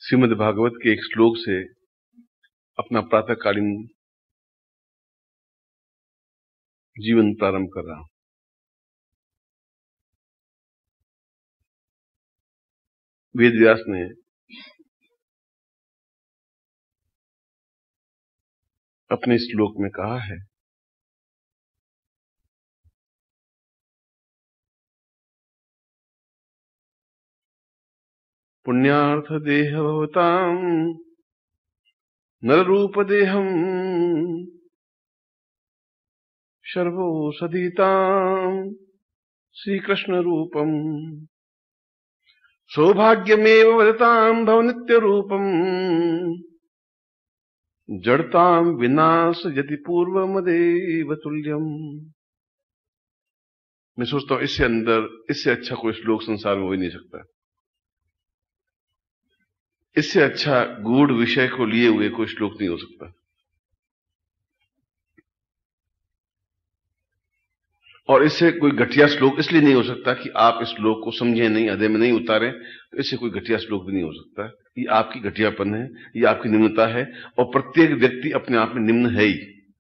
श्रीमद् भागवत के एक श्लोक से अपना प्रातःकालीन जीवन प्रारंभ कर रहा हूं। वेद व्यास ने अपने श्लोक में कहा है, पुण्यार्थ देह भवताम नररूप देहम सर्वोषधीताम श्री कृष्ण रूपम सौभाग्यमेव वदताम भव नित्य रूपम जड़ताम विनाश यदि पूर्व मदेव तुल्यम। मैं सोचता हूं इससे अच्छा कोई श्लोक संसार में हो ही नहीं सकता। इससे अच्छा गूढ़ विषय को लिए हुए कोई श्लोक नहीं हो सकता। और इससे कोई घटिया श्लोक इसलिए नहीं हो सकता कि आप इस श्लोक को समझे नहीं, हृदय में नहीं उतारे, तो इससे कोई घटिया श्लोक भी नहीं हो सकता। ये आपकी घटियापन है, ये आपकी निम्नता है, और प्रत्येक व्यक्ति अपने आप में निम्न है ही।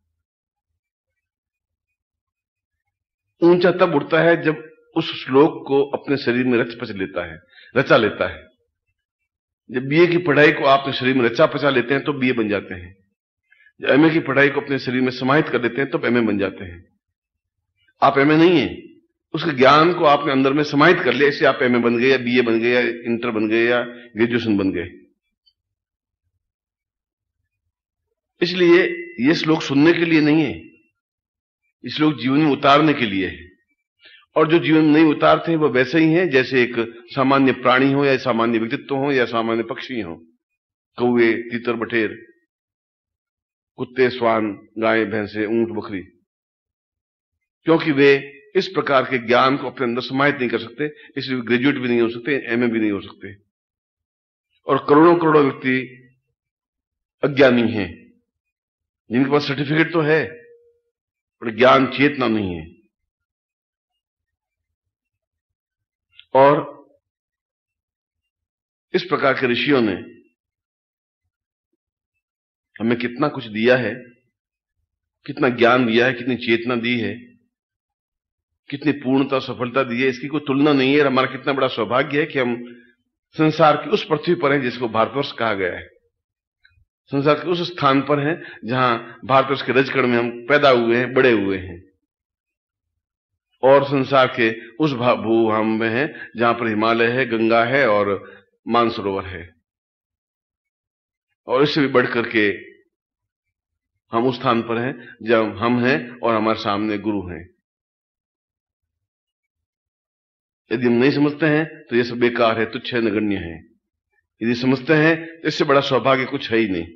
ऊंचा तब उठता है जब उस श्लोक को अपने शरीर में रचा लेता है। जब बीए की पढ़ाई को आप अपने शरीर में रचा पचा लेते हैं तो बीए बन जाते हैं। जब एमए की पढ़ाई को अपने शरीर में समाहित कर लेते हैं तो एमए बन जाते हैं। आप एमए नहीं है, उसके ज्ञान को आपने अंदर में समाहित कर लिया, इससे आप एमए बन गए या बीए बन गए या इंटर बन गए या ग्रेजुएशन बन गए। इसलिए यह श्लोक सुनने के लिए नहीं है, ये श्लोक जीवन में उतारने के लिए है। और जो जीवन में नहीं उतारते हैं वो वैसे ही हैं जैसे एक सामान्य प्राणी हो या सामान्य व्यक्तित्व हो या सामान्य पक्षी हो, कौवे, तीतर, बटेर, कुत्ते, स्वान, गाय, भैंसे, ऊंट, बकरी। क्योंकि वे इस प्रकार के ज्ञान को अपने अंदर समाहित नहीं कर सकते, इसलिए ग्रेजुएट भी नहीं हो सकते, एमए भी नहीं हो सकते। और करोड़ों करोड़ों व्यक्ति अज्ञानी हैं जिनके पास सर्टिफिकेट तो है पर ज्ञान चेतना नहीं है। और इस प्रकार के ऋषियों ने हमें कितना कुछ दिया है, कितना ज्ञान दिया है, कितनी चेतना दी है, कितनी पूर्णता सफलता दी है, इसकी कोई तुलना नहीं है। हमारा कितना बड़ा सौभाग्य है कि हम संसार की उस पृथ्वी पर हैं जिसको भारतवर्ष कहा गया है। संसार के उस स्थान पर हैं जहां भारतवर्ष के रजकण में हम पैदा हुए हैं, बड़े हुए हैं। और संसार के उस भूभाग में है जहां पर हिमालय है, गंगा है और मानसरोवर है। और इससे भी बढ़कर के हम उस स्थान पर हैं जब हम हैं और हमारे सामने गुरु हैं। यदि हम नहीं समझते हैं तो यह सब बेकार है, तुच्छ है, नगण्य है। यदि समझते हैं तो इससे बड़ा सौभाग्य कुछ है ही नहीं।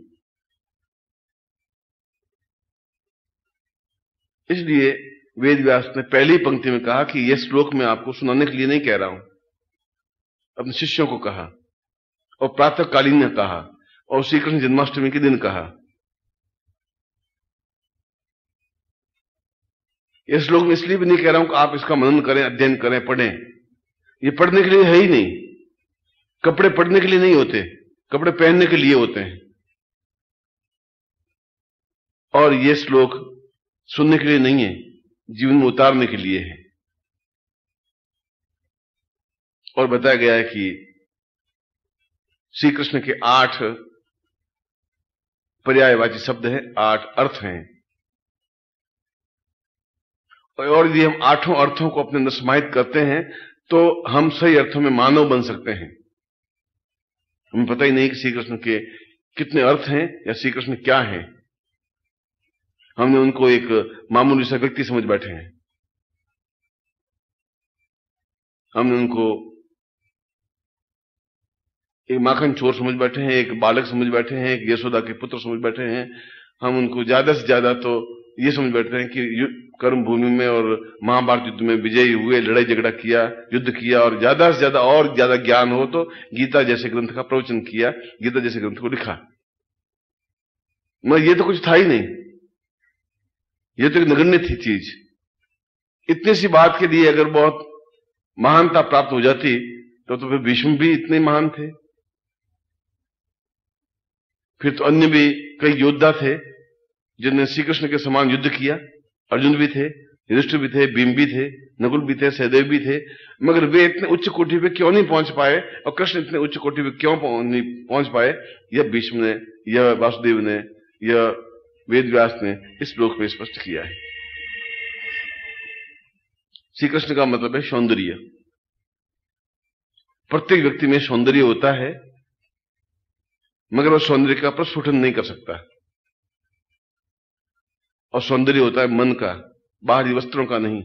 इसलिए वेद व्यास ने पहली पंक्ति में कहा कि यह श्लोक मैं आपको सुनाने के लिए नहीं कह रहा हूं, अपने शिष्यों को कहा और प्रातःकालीन ने कहा और श्री कृष्ण जन्माष्टमी के दिन कहा। यह श्लोक मैं इसलिए भी नहीं कह रहा हूं कि आप इसका मनन करें, अध्ययन करें, पढ़ें। ये पढ़ने के लिए है ही नहीं। कपड़े पढ़ने के लिए नहीं होते, कपड़े पहनने के लिए होते हैं। और यह श्लोक सुनने के लिए नहीं है, जीवन में उतारने के लिए है। और बताया गया है कि श्री कृष्ण के 8 पर्यायवाची शब्द हैं, 8 अर्थ हैं। और यदि हम 8 अर्थों को अपने अंदर समाहित करते हैं तो हम सही अर्थों में मानव बन सकते हैं। हमें पता ही नहीं कि श्री कृष्ण के कितने अर्थ हैं या श्री कृष्ण क्या हैं। हमने उनको एक मामूली सा व्यक्ति समझ बैठे हैं। हमने उनको एक माखन चोर समझ बैठे हैं, एक बालक समझ बैठे हैं, एक यशोदा के पुत्र समझ बैठे हैं। हम उनको ज्यादा से ज्यादा तो ये समझ बैठे हैं कि कर्म भूमि में और महाभारत युद्ध में विजयी हुए, लड़ाई झगड़ा किया, युद्ध किया, और ज्यादा से ज्यादा और ज्यादा ज्ञान हो तो गीता जैसे ग्रंथ का प्रवचन किया, गीता जैसे ग्रंथ को लिखा। मगर ये तो कुछ था ही नहीं, ये तो एक नगण्य थी चीज। इतनी सी बात के लिए अगर बहुत महानता प्राप्त हो जाती तो फिर भीष्म भी इतने महान थे। फिर तो अन्य भी कई योद्धा थे जिन्होंने श्री कृष्ण के समान युद्ध किया। अर्जुन भी थे, युधिष्ठिर भी थे, भीम भी थे, नकुल भी थे, सहदेव भी थे, मगर वे इतने उच्च कोटि पे क्यों नहीं पहुंच पाए और कृष्ण इतने उच्च कोटि पे क्यों नहीं पहुंच पाए, यह भीष्म ने, यह वासुदेव ने, यह वेद व्यास ने इस श्लोक में स्पष्ट किया है। श्री कृष्ण का मतलब है सौंदर्य। प्रत्येक व्यक्ति में सौंदर्य होता है, मगर वह सौंदर्य का प्रस्फुटन नहीं कर सकता। और सौंदर्य होता है मन का, बाहरी वस्त्रों का नहीं।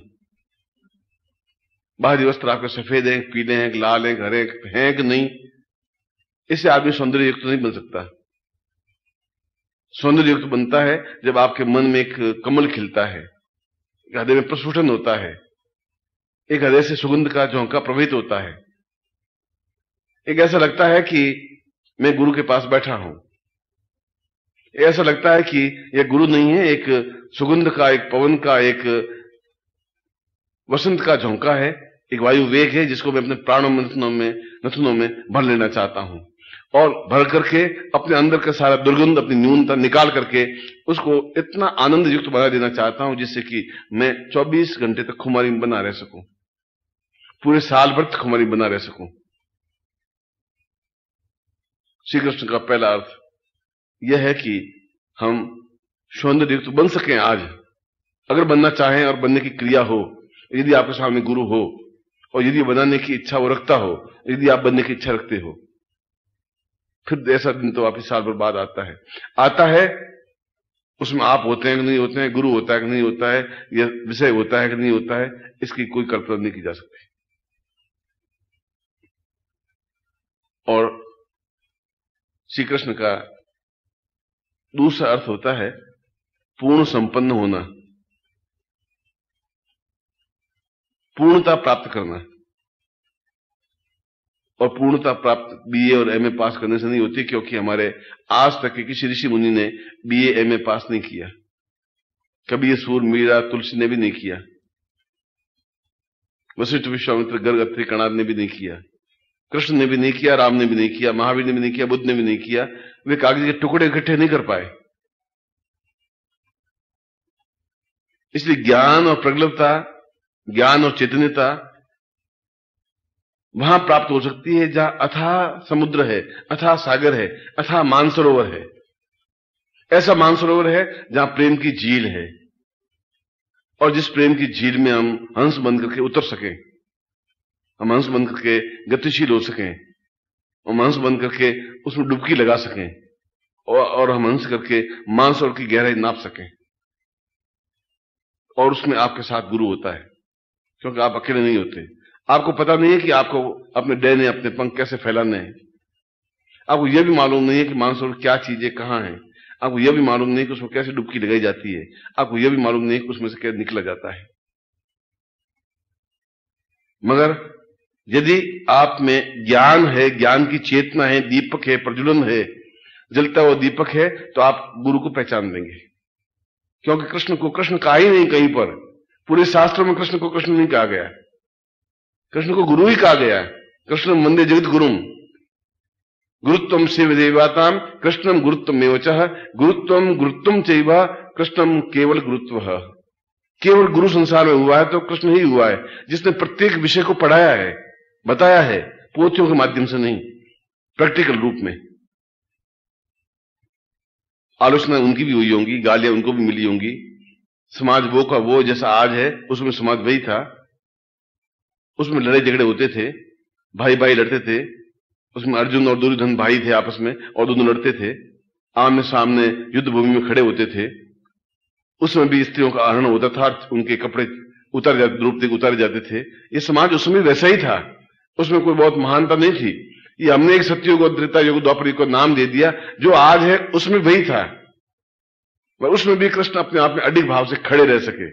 बाहरी वस्त्र आपके सफेद हैं, पीले हैं, लाल हैं, हरे हैं कि नहीं, इससे आदमी सौंदर्य युक्त नहीं बन सकता। सौंदर्य युक्त बनता है जब आपके मन में एक कमल खिलता है, एक हृदय में प्रस्फुटन होता है, एक हृदय से सुगंध का झोंका प्रवहित होता है, एक ऐसा लगता है कि मैं गुरु के पास बैठा हूं, ऐसा लगता है कि यह गुरु नहीं है, एक सुगंध का, एक पवन का, एक वसंत का झोंका है, एक वायु वेग है जिसको मैं अपने प्राणों में, नथनों में भर लेना चाहता हूं और भर करके अपने अंदर का सारा दुर्गंध, अपनी न्यूनता निकाल करके उसको इतना आनंद युक्त बना देना चाहता हूं जिससे कि मैं 24 घंटे तक खुमारी में बना रह सकूं, पूरे साल भर तक खुमारी बना रह सकूं। श्री कृष्ण का पहला अर्थ यह है कि हम सौंदर्य युक्त बन सकें आज, अगर बनना चाहें और बनने की क्रिया हो, यदि आपके सामने गुरु हो और यदि बनाने की इच्छा वो रखता हो, यदि आप बनने की इच्छा रखते हो, फिर ऐसा दिन तो वापिस साल भर बाद आता है। उसमें आप होते हैं कि नहीं होते हैं, गुरु होता है कि नहीं होता है, यह विषय होता है कि नहीं होता है, इसकी कोई कल्पना नहीं की जा सकती। और श्री कृष्ण का दूसरा अर्थ होता है पूर्ण संपन्न होना, पूर्णता प्राप्त करना। और पूर्णता प्राप्त बीए और एमए पास करने से नहीं होती, क्योंकि हमारे आज तक के किसी ऋषि मुनि ने बीए एमए पास नहीं किया, कबीर, सूर, मीरा, तुलसी ने भी नहीं किया, वशिष्ठ, विश्वामित्र, गर्ग, अत्रि, कणाद ने भी नहीं किया, कृष्ण ने भी नहीं किया, राम ने भी नहीं किया, महावीर ने भी नहीं किया, बुद्ध ने भी नहीं किया। वे कागज के टुकड़े इकट्ठे नहीं कर पाए। इसलिए ज्ञान और प्रगल्भता, ज्ञान और चैतन्यता वहां प्राप्त हो सकती है जहां अथाह समुद्र है, अथाह सागर है, अथाह मानसरोवर है। ऐसा मानसरोवर है जहां प्रेम की झील है, और जिस प्रेम की झील में हम हंस बन करके उतर सकें, हम हंस बन करके गतिशील हो सकें, हम हंस बन करके उसमें डुबकी लगा सकें, और हम हंस करके मानसरोवर की गहराई नाप सकें। और उसमें आपके साथ गुरु होता है, क्योंकि आप अकेले नहीं होते। आपको पता नहीं है कि आपको अपने डैने अपने पंख कैसे फैलाने हैं, आपको यह भी मालूम नहीं है कि मानसरोवर क्या चीजें कहां हैं, आपको यह भी मालूम नहीं कि उसमें कैसे डुबकी लगाई जाती है, आपको यह भी मालूम नहीं कि उसमें से कैसे निकला जाता है। मगर यदि आप में ज्ञान है, ज्ञान की चेतना है, दीपक है, प्रज्वलन है, जलता हुआ दीपक है, तो आप गुरु को पहचान देंगे। क्योंकि कृष्ण को कृष्ण कहा ही नहीं कहीं पर, पूरे शास्त्रों में कृष्ण को कृष्ण नहीं कहा गया, कृष्ण को गुरु ही कहा गया है। कृष्ण वंदे जगत गुरुम, गुरुत्वम शिव देवाताम कृष्णम गुरुत्वम एवचः, गुरुत्वम गुरुत्वम चैव कृष्णम केवल गुरुत्व। केवल गुरु संसार में हुआ है तो कृष्ण ही हुआ है, जिसने प्रत्येक विषय को पढ़ाया है, बताया है, पोथियों के माध्यम से नहीं, प्रैक्टिकल रूप में। आलोचना उनकी भी हुई होंगी, गालियां उनको भी मिली होंगी, समाज वो का वो जैसा आज है, उसमें समाज वही था, उसमें लड़ाई झगड़े होते थे, भाई भाई लड़ते थे, उसमें अर्जुन और दुर्योधन भाई थे आपस में और दोनों लड़ते थे, आमने सामने युद्ध भूमि में खड़े होते थे। उसमें भी स्त्रियों का आहरण होता था, उनके कपड़े उतारे जाते, द्रौपदी को उतारे जाते थे। ये समाज उसमें वैसा ही था, उसमें कोई बहुत महानता नहीं थी। ये हमने एक सत्ययुग और त्रेता युग, द्वापर युग को नाम दे दिया, जो आज है उसमें वही था। पर उसमें भी कृष्ण अपने आप में अडिग भाव से खड़े रह सके,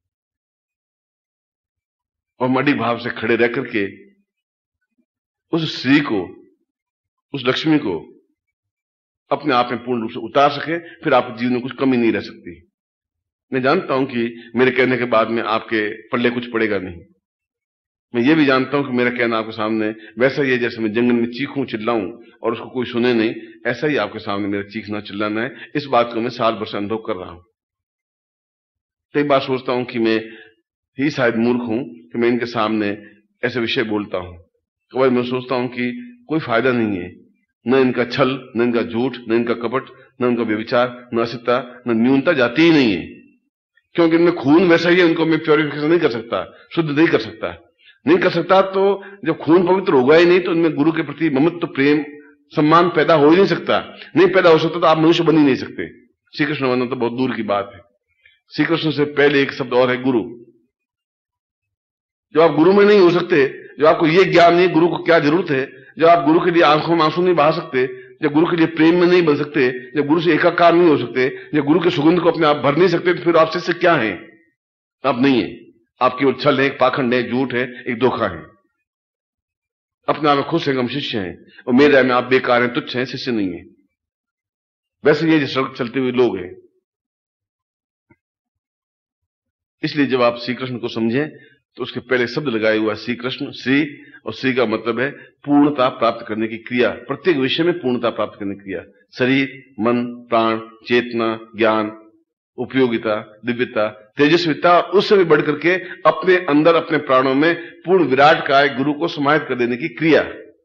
और हम अडिग भाव से खड़े रह करके उस श्री को, उस लक्ष्मी को अपने आप में पूर्ण रूप से उतार सके, फिर आपके जीवन में कुछ कमी नहीं रह सकती। मैं जानता हूं कि मेरे कहने के बाद में आपके पल्ले कुछ पड़ेगा नहीं। मैं ये भी जानता हूं कि मेरा कहना आपके सामने वैसा ही है जैसे मैं जंगल में चीखूं, चिल्लाऊं और उसको कोई सुने नहीं, ऐसा ही आपके सामने मेरा चीखना चिल्लाना है। इस बात को मैं साल भर से अनुभव कर रहा हूं। कई बार सोचता हूं कि मैं ही शायद मूर्ख हूं कि मैं इनके सामने ऐसे विषय बोलता हूं। कई बार मैं सोचता हूं कि कोई फायदा नहीं है, न इनका छल, न इनका झूठ, न इनका कपट, न इनका व्यभिचार, न असिता, न न्यूनता जाती ही नहीं है, क्योंकि इनमें खून वैसा ही है, उनको मैं प्योरिफिकेशन नहीं कर सकता, शुद्ध नहीं कर सकता। नहीं कर सकता तो जब खून पवित्र होगा ही नहीं तो इनमें गुरु के प्रति ममत्व, प्रेम, सम्मान पैदा हो ही नहीं सकता। नहीं पैदा हो सकता तो आप मनुष्य बन ही नहीं सकते। श्री कृष्ण बनना तो बहुत दूर की बात है। श्री कृष्ण से पहले एक शब्द और है, गुरु। जब आप गुरु में नहीं हो सकते, जब आपको ये ज्ञान नहीं गुरु को क्या जरूरत है, जब आप गुरु के लिए आंखों में आंसू नहीं बहा सकते, जब गुरु के लिए प्रेम में नहीं बन सकते, जब गुरु से एकाकार नहीं हो सकते, जब गुरु के सुगंध को अपने आप भर नहीं सकते, तो फिर आप शिष्य क्या हैं? आप नहीं है। आप केवल छल है, एक पाखंड है, झूठ है, एक धोखा है। अपने आप में खुश है, हम शिष्य हैं, और मेरे राय में आप बेकार हैं, तुच्छ हैं, शिष्य नहीं है। वैसे ये सड़क चलते हुए लोग हैं। इसलिए जब आप श्री कृष्ण को समझें तो उसके पहले शब्द लगाए हुआ श्री कृष्ण, श्री, और श्री का मतलब है पूर्णता प्राप्त करने की क्रिया। प्रत्येक विषय में पूर्णता प्राप्त करने की क्रिया। शरीर, मन, प्राण, चेतना, ज्ञान, उपयोगिता, दिव्यता, तेजस्विता, उससे भी बढ़कर के अपने अंदर, अपने प्राणों में पूर्ण विराट काय गुरु को समाहित कर देने की क्रिया।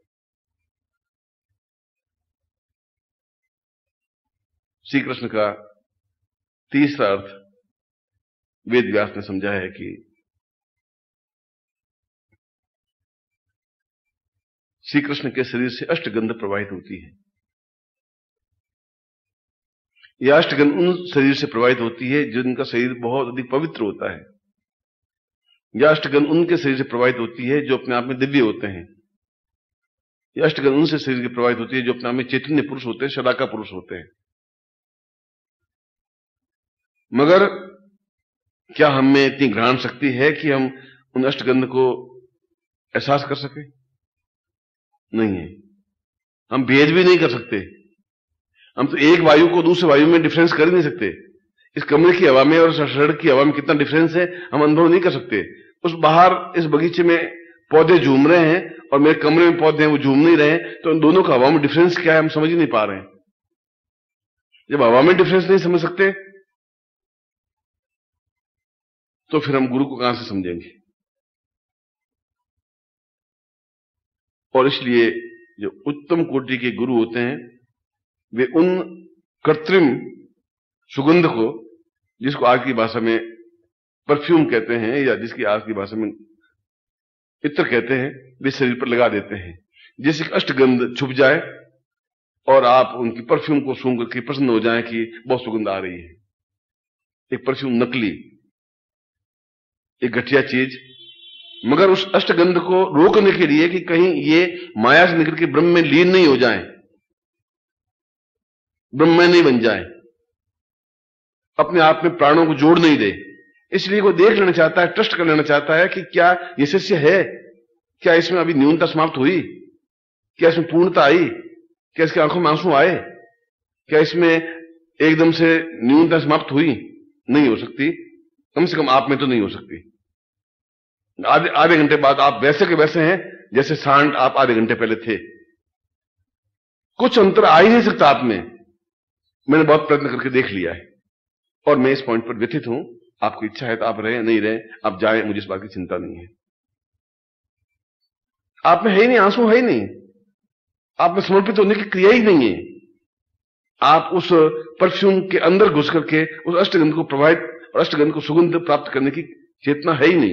श्री कृष्ण का तीसरा अर्थ वेद व्यास ने समझा है कि श्री कृष्ण के शरीर से अष्टगंध प्रवाहित होती है। यह अष्टगंध उन शरीर से प्रवाहित होती है जिनका शरीर बहुत अधिक पवित्र होता है। यह अष्टगंध उनके शरीर से प्रवाहित होती है जो अपने आप में दिव्य होते हैं। यह अष्टगंध उनसे शरीर की प्रवाहित होती है जो अपने आप में चैतन्य पुरुष होते हैं, शलाका पुरुष होते हैं। मगर क्या हम में इतनी ग्रहण शक्ति है कि हम उन अष्टगंध को एहसास कर सके? नहीं है। हम भेद भी नहीं कर सकते। हम तो एक वायु को दूसरे वायु में डिफरेंस कर ही नहीं सकते। इस कमरे की हवा में और सड़क की हवा में कितना डिफरेंस है हम अनुभव नहीं कर सकते। उस बाहर इस बगीचे में पौधे झूम रहे हैं और मेरे कमरे में पौधे हैं वो झूम नहीं रहे हैं, तो उन दोनों का हवा में डिफरेंस क्या है हम समझ ही नहीं पा रहे हैं। जब हवा में डिफरेंस नहीं समझ सकते तो फिर हम गुरु को कहां से समझेंगे? और इसलिए जो उत्तम कोटि के गुरु होते हैं वे उन कृत्रिम सुगंध को, जिसको आज की भाषा में परफ्यूम कहते हैं या जिसकी आज की भाषा में इत्र कहते हैं, वे शरीर पर लगा देते हैं जिससे अष्टगंध छुप जाए और आप उनकी परफ्यूम को सूंघ करके प्रसन्न हो जाएं कि बहुत सुगंध आ रही है। एक परफ्यूम नकली, एक घटिया चीज, मगर उस अष्टगंध को रोकने के लिए कि कहीं ये माया से निकल के ब्रह्म में लीन नहीं हो जाए, ब्रह्म में नहीं बन जाए, अपने आप में प्राणों को जोड़ नहीं दे, इसलिए वो देख लेना चाहता है, ट्रस्ट कर लेना चाहता है कि क्या ये शिष्य है, क्या इसमें अभी न्यूनता समाप्त हुई, क्या इसमें पूर्णता आई, क्या इसकी आंखों में आंसू आए, क्या इसमें एकदम से न्यूनता समाप्त हुई? नहीं हो सकती। कम से कम आप में तो नहीं हो सकती। आधे घंटे बाद आप वैसे के वैसे हैं जैसे सांड आप आधे घंटे पहले थे। कुछ अंतर आ ही नहीं सकता आप में। मैंने बहुत प्रयत्न करके देख लिया है और मैं इस पॉइंट पर व्यथित हूं। आपकी इच्छा है तो आप रहे, नहीं रहे आप जाए, मुझे इस बात की चिंता नहीं है। आप में है ही नहीं, आंसू है ही नहीं, आप में समर्पित होने की क्रिया ही नहीं है। आप उस परफ्यूम के अंदर घुस करके उस अष्टगंध को प्रभावित और अष्टगंध को सुगंध प्राप्त करने की चेतना है ही नहीं।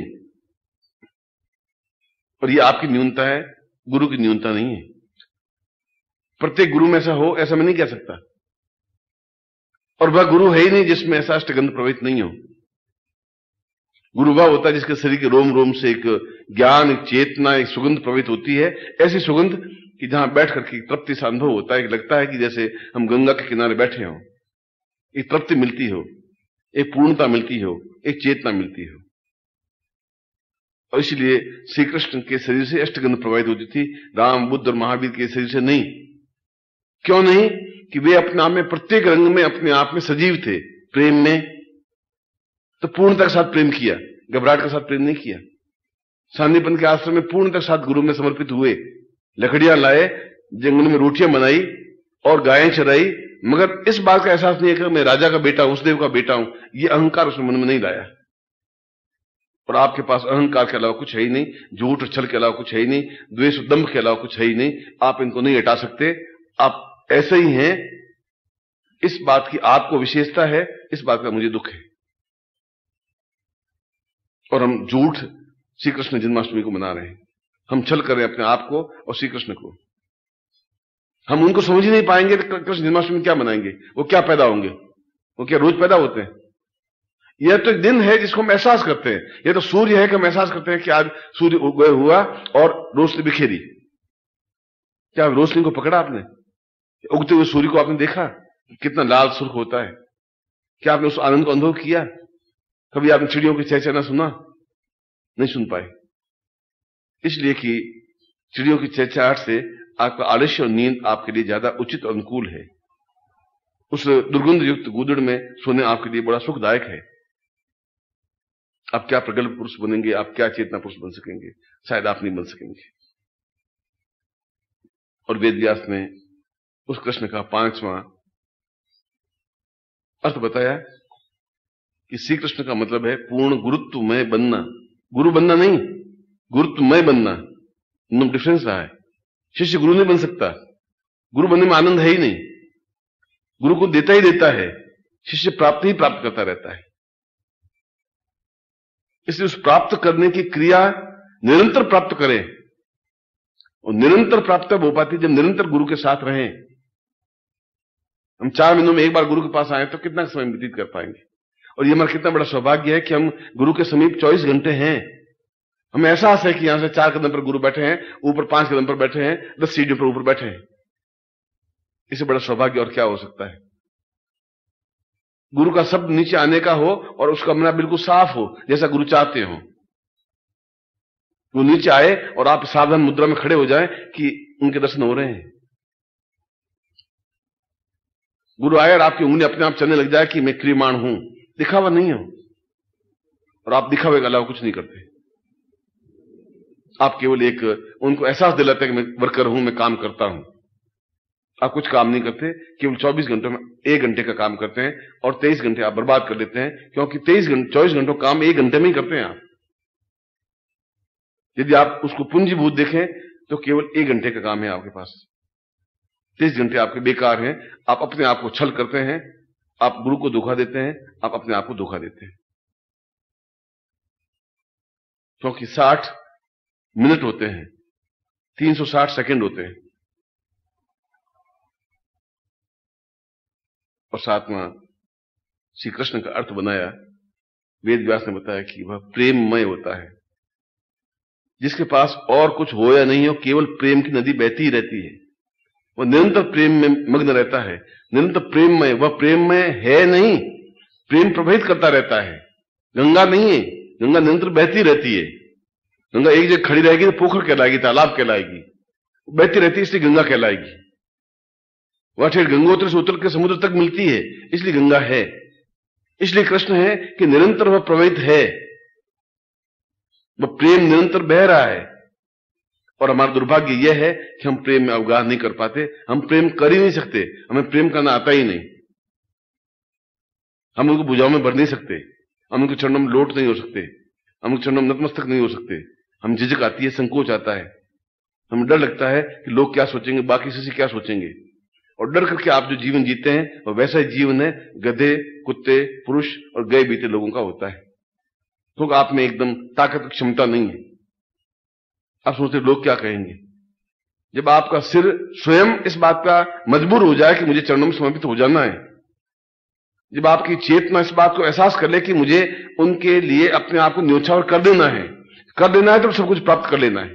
और ये आपकी न्यूनता है, गुरु की न्यूनता नहीं है। प्रत्येक गुरु में ऐसा हो ऐसा मैं नहीं कह सकता, और वह गुरु है ही नहीं जिसमें ऐसा अष्टगंध प्रभावित नहीं हो। गुरु वह होता है जिसके शरीर के रोम रोम से एक ज्ञान, एक चेतना, एक सुगंध प्रभावित होती है, ऐसी सुगंध कि जहां बैठ करके तृप्ति सा अनुभव होता है, लगता है कि जैसे हम गंगा के किनारे बैठे हों, एक तृप्ति मिलती हो, एक पूर्णता मिलती हो, एक चेतना मिलती हो। और इसलिए श्री कृष्ण के शरीर से अष्टगंध प्रभावित होती थी, राम, बुद्ध और महावीर के शरीर से नहीं। क्यों नहीं? कि वे अपने आप में प्रत्येक रंग में अपने आप में सजीव थे। प्रेम में तो पूर्णता के साथ प्रेम किया, घबराहट के साथ प्रेम नहीं किया। सांदीपन के आश्रम में पूर्णता के साथ गुरु में समर्पित हुए, लकड़ियां लाए, जंगल में रोटियां बनाई और गायें चराई, मगर इस बात का एहसास नहीं है कि मैं राजा का बेटा हूं, उस देव का बेटा हूं। ये अहंकार उसने मन में नहीं लाया। और आपके पास अहंकार के अलावा कुछ है ही नहीं, झूठ और छल के अलावा कुछ है ही नहीं, द्वेष और दंभ के अलावा कुछ है ही नहीं। आप इनको नहीं हटा सकते, आप ऐसे ही हैं। इस बात की आपको विशेषता है, इस बात का मुझे दुख है। और हम झूठ श्री कृष्ण जन्माष्टमी को मना रहे हैं, हम छल कर रहे हैं अपने आप को और श्री कृष्ण को। हम उनको समझ ही नहीं पाएंगे तो कृष्ण जन्माष्टमी क्या मनाएंगे? वो क्या पैदा होंगे? वो क्या रोज पैदा होते हैं? यह तो एक दिन है जिसको हम एहसास करते हैं। यह तो सूर्य है कि हम एहसास करते हैं कि आज सूर्य उदय हुआ और रोशनी बिखेरी। क्या रोशनी को पकड़ा आपने? उगते हुए सूर्य को आपने देखा कितना लाल सुर्ख होता है? क्या आपने उस आनंद को अनुभव किया? कभी आपने चिड़ियों की चहचहाना सुना? नहीं सुन पाए, इसलिए कि चिड़ियों की चहचहाहट से आपका आलस्य और नींद आपके लिए ज्यादा उचित और अनुकूल है। उस दुर्गंध युक्त गूदड़ में सोने आपके लिए बड़ा सुखदायक है। आप क्या प्रगल्भ पुरुष बनेंगे, आप क्या चेतना पुरुष बन सकेंगे? शायद आप नहीं बन सकेंगे। और वेद व्यास ने उस कृष्ण का 5वां अर्थ बताया कि श्री कृष्ण का मतलब है पूर्ण गुरुत्वमय बनना। गुरु बनना नहीं, गुरुत्वमय बनना। नो डिफरेंस रहा है। शिष्य गुरु नहीं बन सकता, गुरु बनने में आनंद है ही नहीं। गुरु को देता ही देता है, शिष्य प्राप्त ही प्राप्त करता रहता है। इसलिए उस प्राप्त करने की क्रिया निरंतर प्राप्त करें। और निरंतर प्राप्त हो पाती जब निरंतर गुरु के साथ रहें। हम 4 महीनों में एक बार गुरु के पास आए तो कितना समय व्यतीत कर पाएंगे? और ये हमारा कितना बड़ा सौभाग्य है कि हम गुरु के समीप 24 घंटे हैं। हमें एहसास है कि यहां से 4 कदम पर गुरु बैठे हैं, ऊपर 5 कदम पर बैठे हैं, 10 सीढ़ियों पर ऊपर बैठे हैं। इससे बड़ा सौभाग्य और क्या हो सकता है? गुरु का शब्द नीचे आने का हो और उसका मन बिल्कुल साफ हो, जैसा गुरु चाहते हो। वो नीचे आए और आप सावधान मुद्रा में खड़े हो जाएं कि उनके दर्शन हो रहे हैं। गुरु आए और आपकी उंगली अपने आप चलने लग जाए कि मैं क्रियमाण हूं, दिखावा नहीं हो। और आप दिखावे के अलावा कुछ नहीं करते। आप केवल एक उनको एहसास दिलाते हैं कि मैं वर्कर हूं, मैं काम करता हूं। आप कुछ काम नहीं करते, केवल 24 घंटों में 1 घंटे का काम करते हैं और 23 घंटे आप बर्बाद कर देते हैं, क्योंकि 24 घंटों काम 1 घंटे में ही करते हैं आप। यदि आप उसको पूंजीभूत देखें तो केवल 1 घंटे का काम है आपके पास। 23 घंटे आपके बेकार हैं। आप अपने आप को छल करते हैं, आप गुरु को धोखा देते हैं, आप अपने आप को धोखा देते हैं। क्योंकि 60 मिनट होते हैं, 360 सेकंड होते हैं। और 7वां श्री कृष्ण का अर्थ बनाया, वेद व्यास ने बताया कि वह प्रेममय होता है। जिसके पास और कुछ हो या नहीं हो, केवल प्रेम की नदी बहती ही रहती है। वह निरंतर प्रेम में मग्न रहता है, निरंतर प्रेममय। वह प्रेममय है नहीं, प्रेम प्रभावित करता रहता है। गंगा नहीं है, गंगा निरंतर बहती रहती है। गंगा एक जगह खड़ी रहेगी तो पोखर कहलाएगी, तालाब कहलाएगी। बहती रहती है इसलिए गंगा कहलाएगी। वह ठेठ गंगोत्री से उतर के समुद्र तक मिलती है, इसलिए गंगा है। इसलिए कृष्ण है कि निरंतर वह प्रवाहित है, वह प्रेम निरंतर बह रहा है। और हमारा दुर्भाग्य यह है कि हम प्रेम में अवगाह नहीं कर पाते। हम प्रेम कर ही नहीं सकते, हमें प्रेम करना आता ही नहीं। हम उनको भुजाओं में भर नहीं सकते, हम उनके चरणों में लोट नहीं हो सकते, हम उनके चरणों में नतमस्तक नहीं हो सकते। हम झिझक आती है, संकोच आता है, हमें डर लगता है कि लोग क्या सोचेंगे, बाकी से क्या सोचेंगे। और डर करके आप जो जीवन जीते हैं वो वैसा ही जीवन है गधे, कुत्ते, पुरुष और गए बीते लोगों का होता है। तो आप में एकदम ताकत क्षमता नहीं है। आप सोचते लोग क्या कहेंगे। जब आपका सिर स्वयं इस बात का मजबूर हो जाए कि मुझे चरणों में समर्पित हो जाना है, जब आपकी चेतना इस बात को एहसास कर ले कि मुझे उनके लिए अपने आप को न्योछावर कर देना है तो सब कुछ प्राप्त कर लेना है।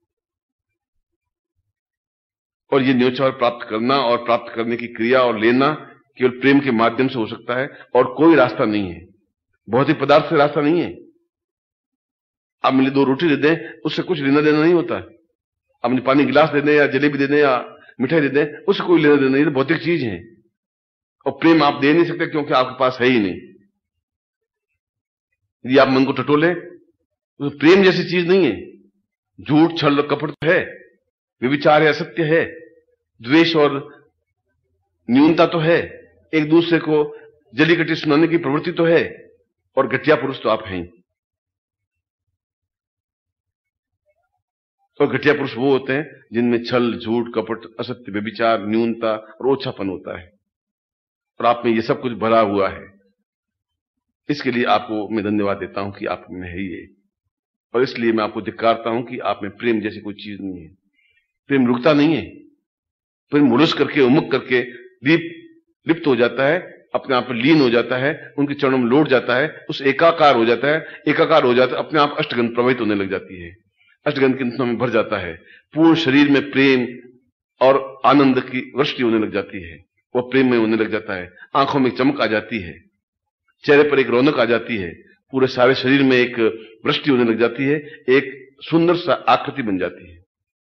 और ये न्योछावर प्राप्त करना और प्राप्त करने की क्रिया और लेना केवल प्रेम के माध्यम से हो सकता है, और कोई रास्ता नहीं है। भौतिक पदार्थ से रास्ता नहीं है। आप मुझे 2 रोटी दे दें, उससे कुछ लेना देना नहीं होता। आप मुझे पानी गिलास दे दें या जलेबी दे दें या मिठाई दे दें, उससे कोई लेना देना नहीं, तो भौतिक चीज है। और प्रेम आप दे नहीं सकते क्योंकि आपके पास है ही नहीं। यदि आप मन को टटोले तो प्रेम जैसी चीज नहीं है। झूठ, छल, कपट है, व्यभिचार है, असत्य है, द्वेष और न्यूनता तो है, एक दूसरे को जली कटी सुनाने की प्रवृत्ति तो है, और घटिया पुरुष तो आप हैं ही। और घटिया पुरुष वो होते हैं जिनमें छल, झूठ, कपट, असत्य, व्यभिचार, न्यूनता और ओछापन होता है, और आप में ये सब कुछ भरा हुआ है। इसके लिए आपको मैं धन्यवाद देता हूं कि आप में है ये, और इसलिए मैं आपको धिक्कारता हूं कि आप में प्रेम जैसी कोई चीज नहीं है। प्रेम रुकता नहीं है, प्रेम मुलस करके, उमुक करके लिप्त हो जाता है, अपने आप में लीन हो जाता है, उनके चरणों में लौट जाता है, उस एकाकार हो जाता है, एकाकार हो जाता है, अपने आप अष्टगंध प्रवाहित होने लग जाती है, अष्टगंध की नदियों में भर जाता है, पूर्ण शरीर में प्रेम और आनंद की वृष्टि होने लग जाती है, वह प्रेम में होने लग जाता है, आंखों में चमक आ जाती है, चेहरे पर एक रौनक आ जाती है, पूरे सारे शरीर में एक वृष्टि होने लग जाती है, एक सुंदर सा आकृति बन जाती है।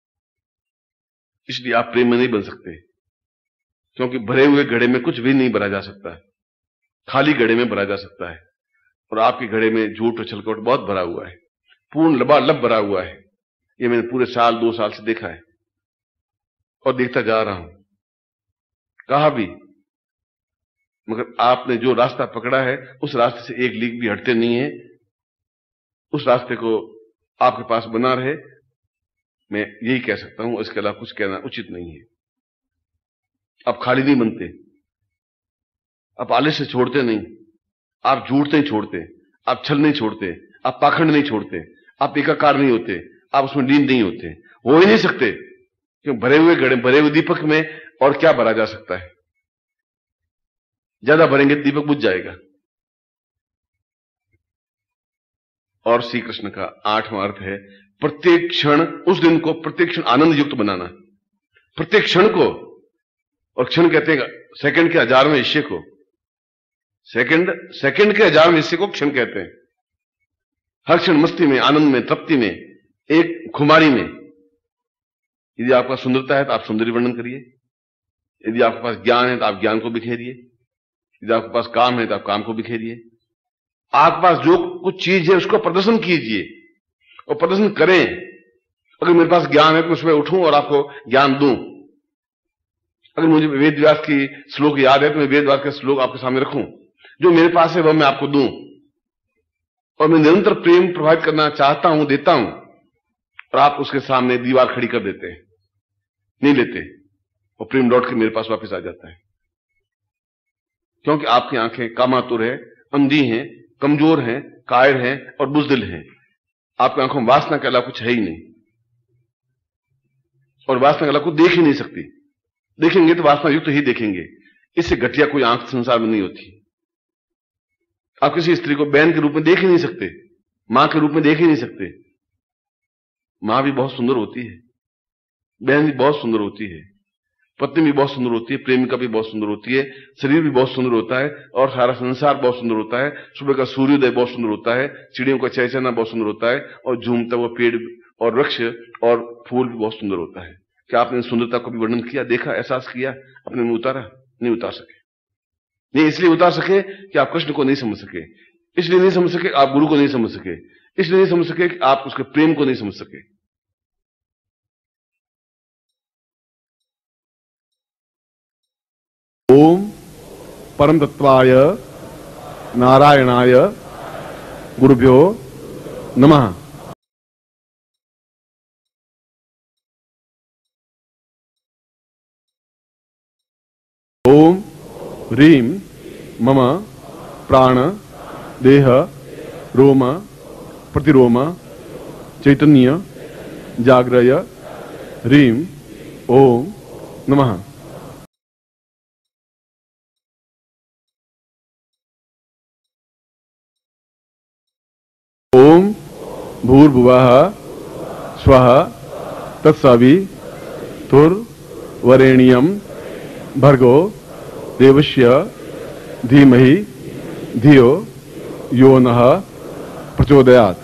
इसलिए आप प्रेम में नहीं बन सकते, क्योंकि भरे हुए घड़े में कुछ भी नहीं भरा जा सकता, खाली घड़े में भरा जा सकता है, और आपके घड़े में झूठ और छलकपट बहुत भरा हुआ है, पूर्ण लबालब भरा हुआ है। ये मैंने पूरे साल 2 साल से देखा है और देखता जा रहा हूं, कहा भी, मगर आपने जो रास्ता पकड़ा है उस रास्ते से एक लीक भी हटते नहीं है। उस रास्ते को आपके पास बना रहे, मैं यही कह सकता हूं, इसके अलावा कुछ कहना उचित नहीं है। आप खाली नहीं बनते, आप आलस्य छोड़ते नहीं, आप झूठ नहीं छोड़ते, आप छल नहीं छोड़ते, आप पाखंड नहीं छोड़ते, आप एकाकार नहीं होते, आप उसमें लीन नहीं होते, हो ही नहीं सकते, क्यों? भरे हुए घड़े, भरे हुए दीपक में और क्या भरा जा सकता है? ज्यादा भरेंगे दीपक बुझ जाएगा। और श्री कृष्ण का 8वां अर्थ है प्रत्येक क्षण, उस दिन को प्रत्येक क्षण आनंद युक्त बनाना, प्रत्येक क्षण को, और क्षण कहते हैं सेकंड के 1000वें हिस्से को, सेकंड के 1000वें हिस्से को क्षण कहते हैं। हर क्षण मस्ती में, आनंद में, तृप्ति में, एक खुमारी में। यदि आपका सुंदरता है तो आप सौंदर्य वर्णन करिए, यदि आपके पास ज्ञान है तो आप ज्ञान को बिखेरिए, यदि आपके पास काम है तो आप काम को बिखेरिए, आपके पास जो कुछ चीज है उसको प्रदर्शन कीजिए और प्रदर्शन करें। अगर मेरे पास ज्ञान है तो उसमें उठूं और आपको ज्ञान दूं। अगर मुझे वेद व्यास की श्लोक याद है तो मैं वेद व्यास का श्लोक आपके सामने रखूं, जो मेरे पास है वह मैं आपको दूं, और मैं निरंतर प्रेम प्रभावित करना चाहता हूं, देता हूं, और आप उसके सामने दीवार खड़ी कर देते हैं, नहीं लेते, और प्रेम लौट के मेरे पास वापस आ जाता है, क्योंकि आपकी आंखें कामातुर है, अंधी हैं, कमजोर हैं, कायर हैं और बुजदिल हैं। आपकी आंखों में वासना के अलावा कुछ है ही नहीं, और वासना के अलावा कुछ देख ही नहीं सकती। देखेंगे तो वासना युक्त ही देखेंगे, इससे घटिया कोई आंख संसार में नहीं होती। आप किसी स्त्री को बहन के रूप में देख ही नहीं सकते, मां के रूप में देख ही नहीं सकते। मां भी बहुत सुंदर होती है, बहन भी बहुत सुंदर होती है, पत्नी भी बहुत सुंदर होती है, प्रेमिका भी बहुत सुंदर होती है, शरीर भी बहुत सुंदर होता है, और सारा संसार बहुत सुंदर होता है। सुबह का सूर्योदय बहुत सुंदर होता है, चिड़ियों का चहचहाना बहुत सुंदर होता है, और झूमता हुआ पेड़ और वृक्ष और फूल भी बहुत सुंदर होता है। क्या आपने सुंदरता को भी वर्णन किया, देखा, एहसास किया, अपने में उतारा? नहीं उतार सके। नहीं इसलिए उतार सके कि आप कृष्ण को नहीं समझ सके, इसलिए नहीं समझ सके आप गुरु को नहीं समझ सके, इसलिए नहीं समझ सके कि आप उसके प्रेम को नहीं समझ सके। ओम परम तत्वाय नारायणाय गुरुभ्यो नमः। ओम ह्रीं मम प्राण देह रोम प्रतिरोम चैतन्य जाग्रय ह्रीं ओम नमः। ओम भूर्भुवः स्वः तत्सवितुर्वरेण्यं भर्गो देवस्य धीमहि धियो यो नः प्रचोदयात्।